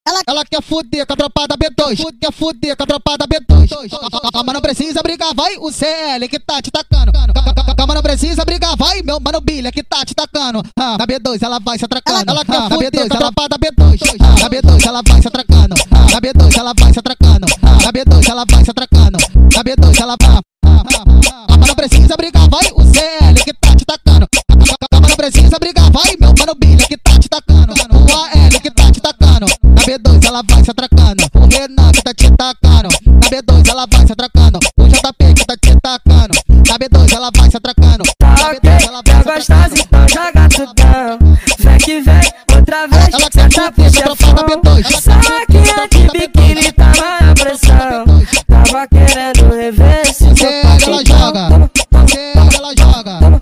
Ela quer fuder com a tropa da B2, quer fuder com a tropa da B2. Calma, não precisa brigar, vai o CL que tá te tacando. Calma, não precisa brigar, vai meu mano Bilha que tá te tacando. Na B2 ela vai se atracando. Ela quer fuder com a tropa da B2. Na B2 ela vai se atracando. Na B2 ela vai se atracando. Na B2 ela vai se atracando. Na B2 ela vai. Calma, não precisa brigar, vai o CL que tá te tacando. Calma, não precisa brigar, vai meu mano Bilha que tá te tacando. O AL que tá te tacando. Na B2 ela vai se atracando. O Renan que tá te tacando. Na B2 ela vai se atracando. O JP que tá te tacando. Na B2 ela vai se atracando. Tá ok, quer gostosa, então joga tudão. Vem que vem, outra vez, ela quer senta fuder pro com a tropa da B2. Saquinha de biquíni tava na pressão. Tava querendo rever se ela joga. Ela joga.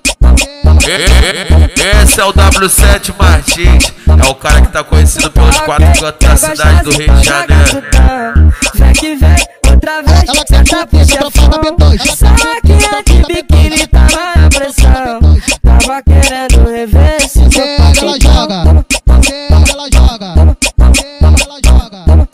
Esse é o W7 Martins, é o cara que tá conhecido pelos 4 cantos da cidade do Rio de Janeiro. Vem que vem, outra vez, Ela quer senta fuder pro com a tropa da B2. Saquinha de biquíni tava na pressão. Tava querendo rever se ela joga. Ela joga. Ela joga.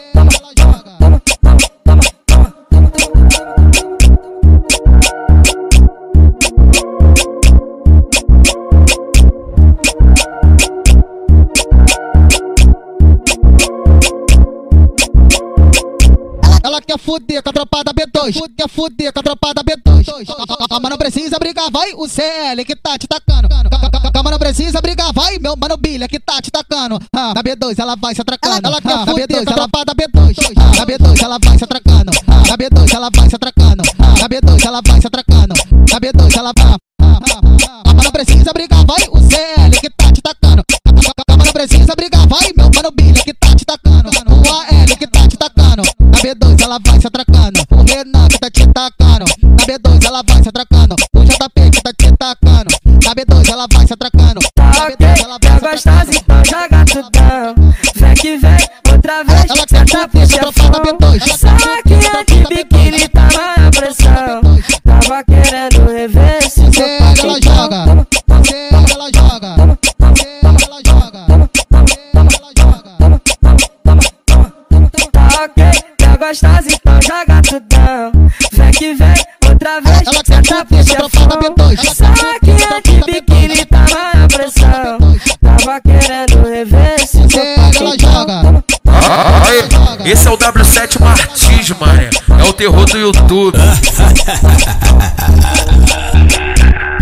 Ela quer fuder com a tropa da B2, quer fuder com a tropa da B2. Calma, não precisa brigar, vai o CL que tá te tacando. Calma, não precisa brigar, vai meu mano Bilha que tá te tacando. Na B2 ela vai se atracando. Ela quer fuder com a tropa da B2. Na B2 ela vai se atracando. Na B2 ela vai se atracando. Na B2 ela vai se atracando. Na B2 ela vai. Calma, não precisa brigar, vai o CL que tá te tacando. Calma, não precisa brigar, vai meu mano Bilha que tá te tacando. O AL que tá te tacando. Na B2 ela vai se atracando. O Renan que tá te tacando. Na B2 ela vai se atracando. O JP que tá te tacando. Na B2 ela vai se atracando. Tá ok, quer gostosa, então joga tudão. Vem que vem, outra vez, senta pro chefão. Saquinha de biquíni tava na pressão. Tava querendo rever se ela joga. Ela joga. Ela joga. Tá ok, quer gostosa, então joga tudão. Vem que vem, outra vez, senta pro chefão. Saquinha de biquíni tava na pressão. Tava querendo rever se ela joga. Esse é o W7 Martins, mané, é o terror do YouTube.